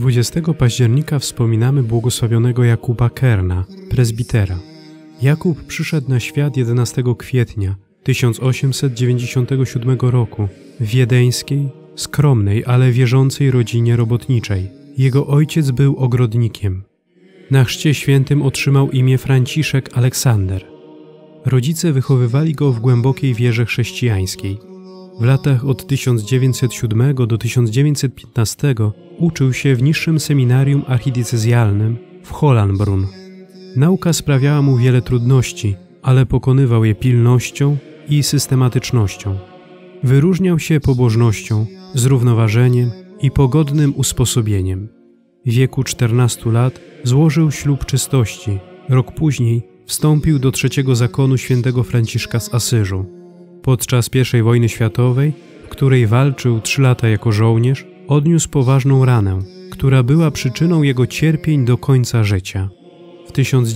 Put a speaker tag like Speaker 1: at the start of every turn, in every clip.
Speaker 1: 20 października wspominamy błogosławionego Jakuba Kerna, prezbitera. Jakub przyszedł na świat 11 kwietnia 1897 roku w wiedeńskiej, skromnej, ale wierzącej rodzinie robotniczej. Jego ojciec był ogrodnikiem. Na chrzcie świętym otrzymał imię Franciszek Aleksander. Rodzice wychowywali go w głębokiej wierze chrześcijańskiej. W latach od 1907 do 1915 uczył się w niższym seminarium archidiecezjalnym w Hohenbrunn. Nauka sprawiała mu wiele trudności, ale pokonywał je pilnością i systematycznością. Wyróżniał się pobożnością, zrównoważeniem i pogodnym usposobieniem. W wieku 14 lat złożył ślub czystości. Rok później wstąpił do trzeciego zakonu świętego Franciszka z Asyżu. Podczas I wojny światowej, w której walczył 3 lata jako żołnierz, odniósł poważną ranę, która była przyczyną jego cierpień do końca życia. W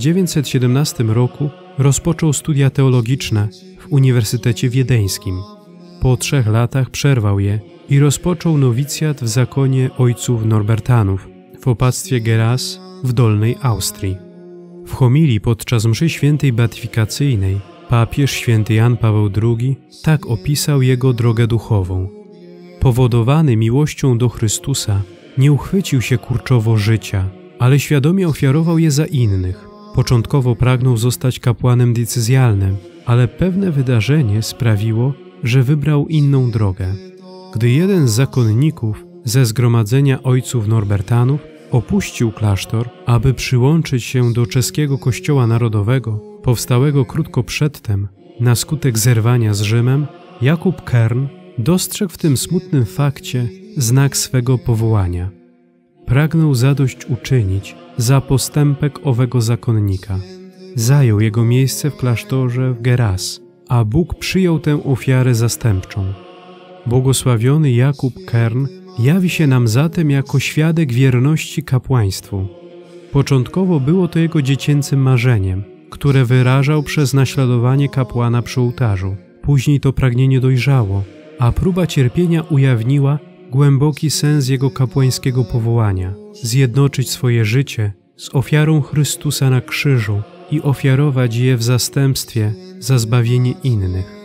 Speaker 1: 1917 roku rozpoczął studia teologiczne w Uniwersytecie Wiedeńskim. Po 3 latach przerwał je i rozpoczął nowicjat w zakonie ojców Norbertanów w opactwie Geras w Dolnej Austrii. W homilii podczas mszy świętej beatyfikacyjnej papież święty Jan Paweł II tak opisał jego drogę duchową. Powodowany miłością do Chrystusa, nie uchwycił się kurczowo życia, ale świadomie ofiarował je za innych. Początkowo pragnął zostać kapłanem diecezjalnym, ale pewne wydarzenie sprawiło, że wybrał inną drogę. Gdy jeden z zakonników ze zgromadzenia ojców Norbertanów opuścił klasztor, aby przyłączyć się do czeskiego kościoła narodowego, powstałego krótko przedtem, na skutek zerwania z Rzymem, Jakub Kern dostrzegł w tym smutnym fakcie znak swego powołania. Pragnął zadośćuczynić za postępek owego zakonnika. Zajął jego miejsce w klasztorze w Geras, a Bóg przyjął tę ofiarę zastępczą. Błogosławiony Jakub Kern jawi się nam zatem jako świadek wierności kapłaństwu. Początkowo było to jego dziecięcym marzeniem, które wyrażał przez naśladowanie kapłana przy ołtarzu. Później to pragnienie dojrzało, a próba cierpienia ujawniła głęboki sens jego kapłańskiego powołania – zjednoczyć swoje życie z ofiarą Chrystusa na krzyżu i ofiarować je w zastępstwie za zbawienie innych.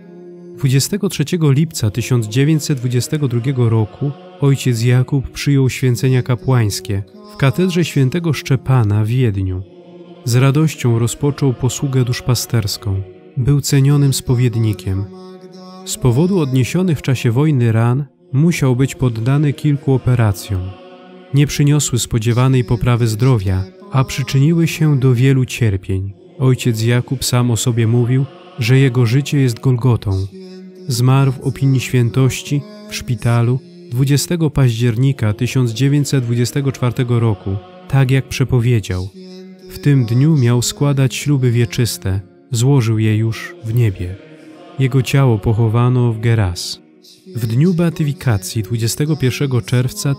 Speaker 1: 23 lipca 1922 roku ojciec Jakub przyjął święcenia kapłańskie w katedrze świętego Szczepana w Wiedniu. Z radością rozpoczął posługę duszpasterską. Był cenionym spowiednikiem. Z powodu odniesionych w czasie wojny ran musiał być poddany kilku operacjom. Nie przyniosły spodziewanej poprawy zdrowia, a przyczyniły się do wielu cierpień. Ojciec Jakub sam o sobie mówił, że jego życie jest Golgotą. Zmarł w opinii świętości w szpitalu 20 października 1924 roku, tak jak przepowiedział. W tym dniu miał składać śluby wieczyste, złożył je już w niebie. Jego ciało pochowano w Geras. W dniu beatyfikacji 21 czerwca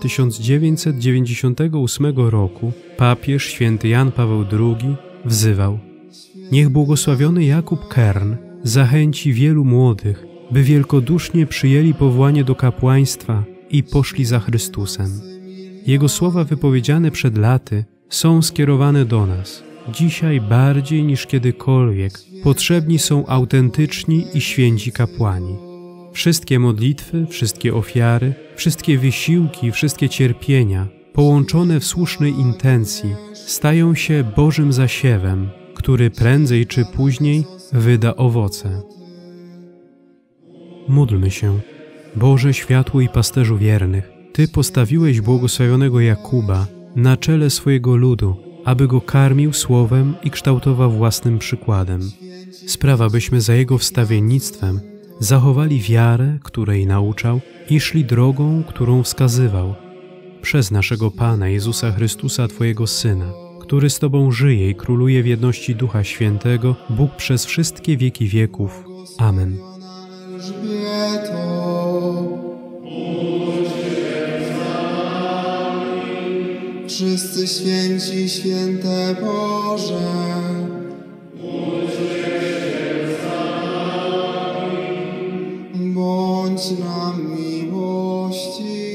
Speaker 1: 1998 roku papież święty Jan Paweł II wzywał: niech błogosławiony Jakub Kern zachęci wielu młodych, by wielkodusznie przyjęli powołanie do kapłaństwa i poszli za Chrystusem. Jego słowa wypowiedziane przed laty są skierowane do nas. Dzisiaj bardziej niż kiedykolwiek potrzebni są autentyczni i święci kapłani. Wszystkie modlitwy, wszystkie ofiary, wszystkie wysiłki, wszystkie cierpienia połączone w słusznej intencji stają się Bożym zasiewem, który prędzej czy później wyda owoce. Módlmy się. Boże światło i pasterzu wiernych, Ty postawiłeś błogosławionego Jakuba na czele swojego ludu, aby go karmił słowem i kształtował własnym przykładem. Spraw, abyśmy za jego wstawiennictwem zachowali wiarę, której nauczał, i szli drogą, którą wskazywał. Przez naszego Pana Jezusa Chrystusa, Twojego Syna, który z Tobą żyje i króluje w jedności Ducha Świętego, Bóg przez wszystkie wieki wieków. Amen.
Speaker 2: Wszyscy święci, święte Boże, bądź nam miłości.